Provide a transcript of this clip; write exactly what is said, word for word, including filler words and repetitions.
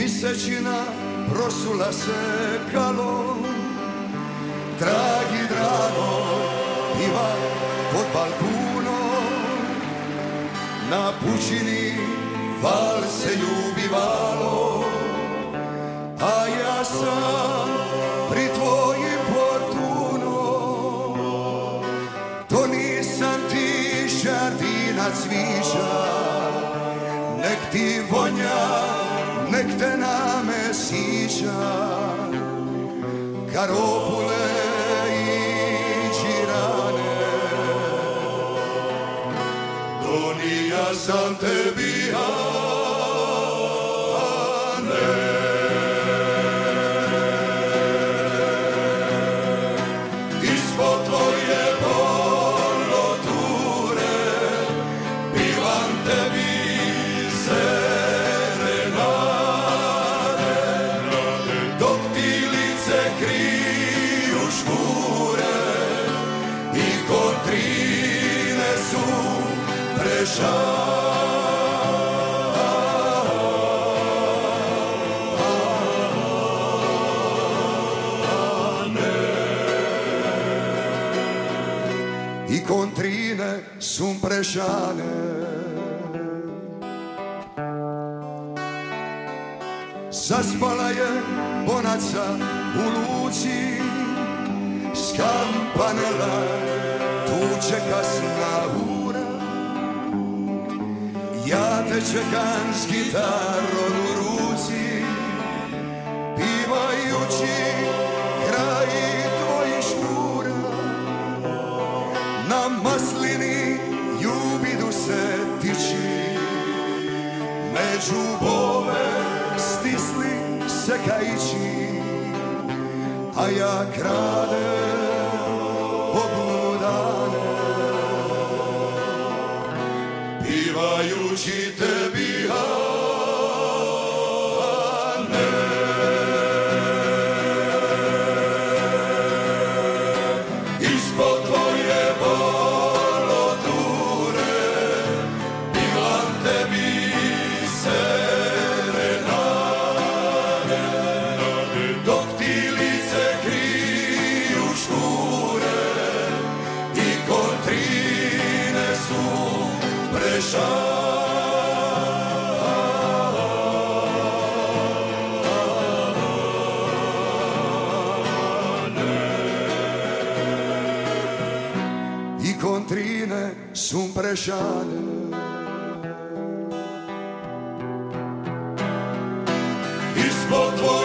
Misečina prosula se kalom, dragi drago, piva pod balkunom, na pučini val se ljubivalo, a ja sam pri tvojim portunom. To nisam ti žardina cvića, nek ti vonja, nek te name sića, garofule i džirane. Donija sam tebi, Ane. Ispod tvoje poloture pivam tebi serenade, dok ti lice kriju škure i kontrine su prešane. I kontrine su prešane. Zaspala je bonaca u luci, skampanela tuče kasna ura. Ja te čekam s gitarom u ruci, pivajući kraj tvojih škura. Na maslini ljubidu se tiči, među bove stisli se kaići, a ja kradem Bogu dane, pivajući tebi, Ane. Ispod tvoje poloture pivam tebi serenade, dok ti lice kriju škure i kontrine su prešane. I kontrine su prešane. Ispod tvoje